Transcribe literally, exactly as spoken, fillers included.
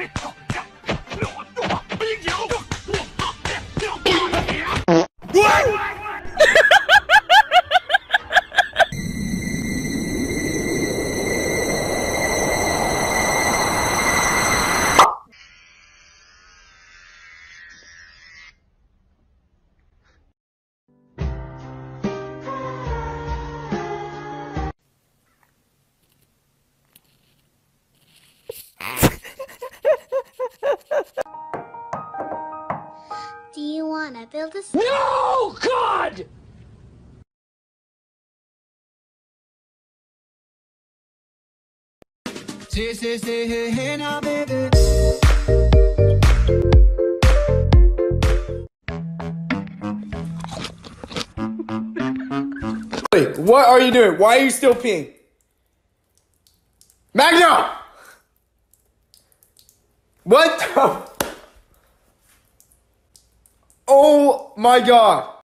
Do you want to build a... No, God! Say, say, say, hey, hey, now, baby. Wait, what are you doing? Why are you still peeing? Magna! What the? Oh my God.